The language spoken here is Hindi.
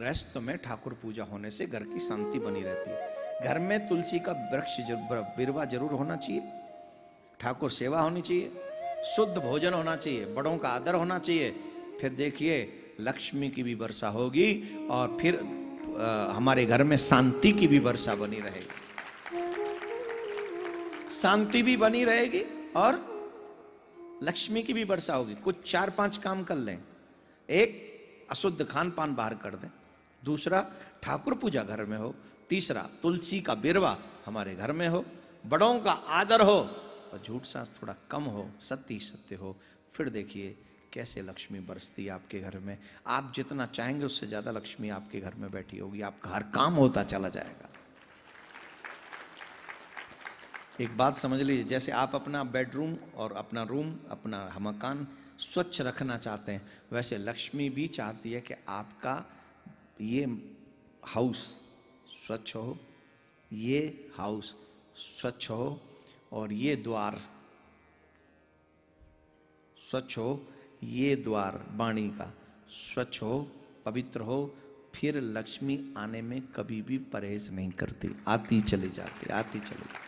गृहस्थ में ठाकुर पूजा होने से घर की शांति बनी रहती है। घर में तुलसी का वृक्ष बिरवा जरूर होना चाहिए, ठाकुर सेवा होनी चाहिए, शुद्ध भोजन होना चाहिए, बड़ों का आदर होना चाहिए। फिर देखिए लक्ष्मी की भी वर्षा होगी और फिर हमारे घर में शांति की भी वर्षा बनी रहेगी, शांति भी बनी रहेगी और लक्ष्मी की भी वर्षा होगी। कुछ 4-5 काम कर लें। एक, अशुद्ध खान पान बाहर कर दें। दूसरा, ठाकुर पूजा घर में हो। तीसरा, तुलसी का बिरवा हमारे घर में हो, बड़ों का आदर हो और झूठ सांस थोड़ा कम हो, सत्य सत्य हो। फिर देखिए कैसे लक्ष्मी बरसती है आपके घर में। आप जितना चाहेंगे उससे ज्यादा लक्ष्मी आपके घर में बैठी होगी, आपका हर काम होता चला जाएगा। एक बात समझ लीजिए, जैसे आप अपना बेडरूम और अपना रूम, अपना मकान स्वच्छ रखना चाहते हैं, वैसे लक्ष्मी भी चाहती है कि आपका ये हाउस स्वच्छ हो, ये हाउस स्वच्छ हो और ये द्वार स्वच्छ हो, ये द्वार वाणी का स्वच्छ हो, पवित्र हो। फिर लक्ष्मी आने में कभी भी परहेज नहीं करती, आती चली जाती, आती चली जाती।